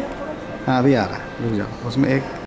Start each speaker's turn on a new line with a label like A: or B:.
A: हाँ अभी आ रहा है, रुक जाओ, उसमें एक